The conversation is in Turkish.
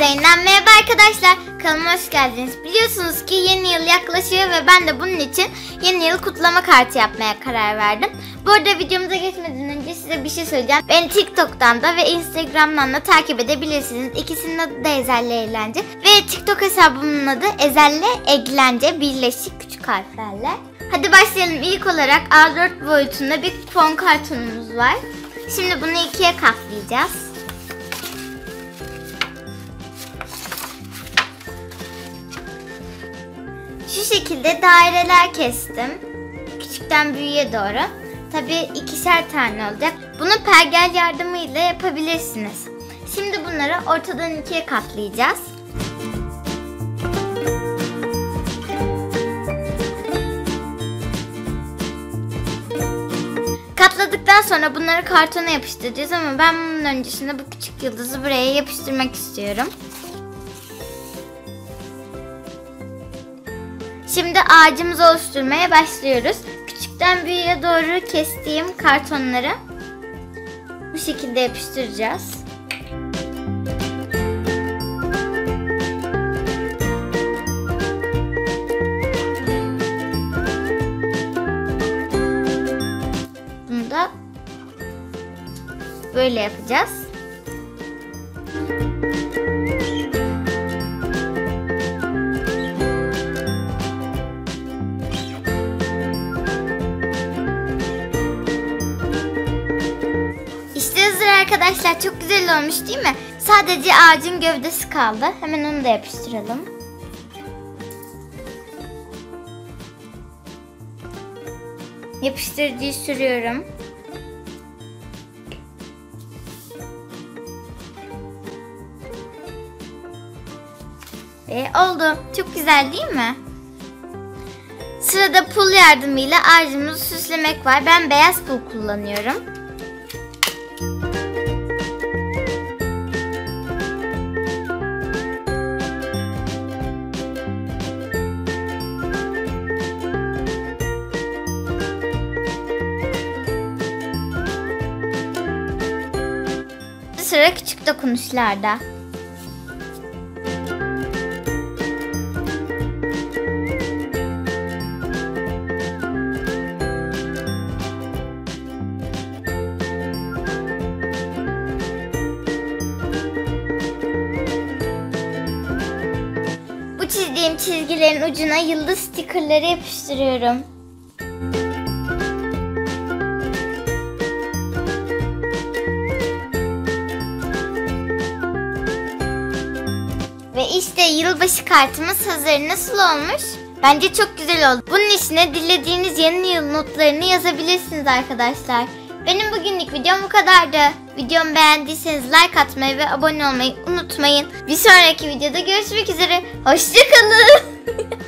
üzerinden merhaba arkadaşlar, kanalıma hoş geldiniz. Biliyorsunuz ki yeni yıl yaklaşıyor ve ben de bunun için yeni yıl kutlama kartı yapmaya karar verdim. Bu arada videomuza geçmeden önce size bir şey söyleyeceğim. Beni TikTok'tan da ve Instagram'dan da takip edebilirsiniz. İkisinin adı da Ezel'le Eğlence ve TikTok hesabımın adı Ezel'le Eğlence, birleşik küçük harflerle. Hadi başlayalım. İlk olarak A4 boyutunda bir fon kartonumuz var. Şimdi bunu ikiye katlayacağız. Şu şekilde daireler kestim. Küçükten büyüğe doğru. Tabii ikişer tane olacak. Bunu pergel yardımıyla yapabilirsiniz. Şimdi bunları ortadan ikiye katlayacağız. Katladıktan sonra bunları kartona yapıştıracağız ama ben bunun öncesinde bu küçük yıldızı buraya yapıştırmak istiyorum. Şimdi ağacımızı oluşturmaya başlıyoruz. Küçükten büyüğe doğru kestiğim kartonları bu şekilde yapıştıracağız. Bunu da böyle yapacağız. Arkadaşlar çok güzel olmuş değil mi? Sadece ağacın gövdesi kaldı. Hemen onu da yapıştıralım. Yapıştırıcıyı sürüyorum. Ve oldu. Çok güzel değil mi? Sırada pul yardımıyla ağacımızı süslemek var. Ben beyaz pul kullanıyorum. Sıra küçük dokunuşlarda. Bu çizdiğim çizgilerin ucuna yıldız stikerleri yapıştırıyorum. Ve işte yılbaşı kartımız hazır. Nasıl olmuş? Bence çok güzel oldu. Bunun içine dilediğiniz yeni yıl notlarını yazabilirsiniz arkadaşlar. Benim bugünlük videom bu kadardı. Videomu beğendiyseniz like atmayı ve abone olmayı unutmayın. Bir sonraki videoda görüşmek üzere. Hoşça kalın.